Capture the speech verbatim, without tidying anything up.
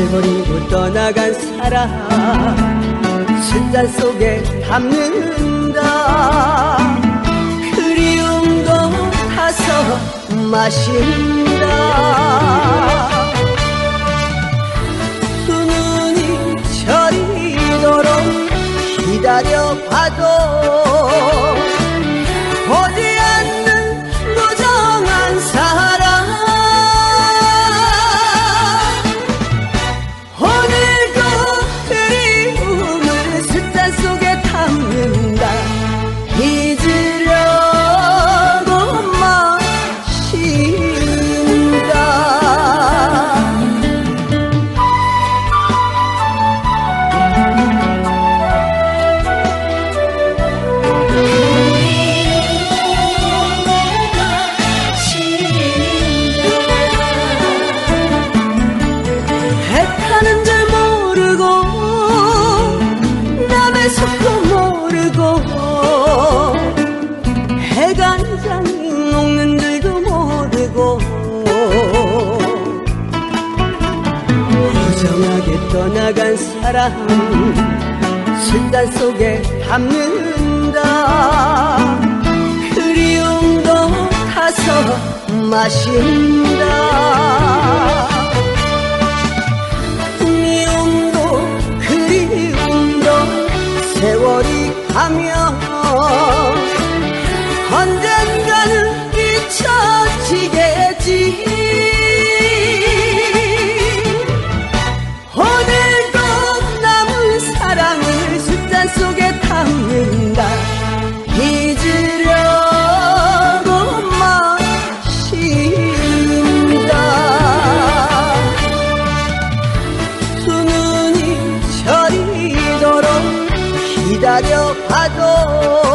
버리고 떠나간 사람 술잔 속에 담는다. 그리움도 타서 마신다. 두 눈이 저리도록 기다려봐도 오지 않는 무정한 사랑. 오늘도 그리움을 술잔 속에 담는다. 잊으려고 마신다. 가는 줄 모르고 남의 속도 모르고 해간장 녹는 줄도 모르고 무정하게 떠나간 사람 술잔 속에 담는다. 그리움도 타서 마신다. 세월이 가면 언젠가는 잊혀지겠지. 오늘도 남은 사랑을 술잔 속에 담는다. 잊으려고 마신다. 두 눈이 저리도록 기다려봐도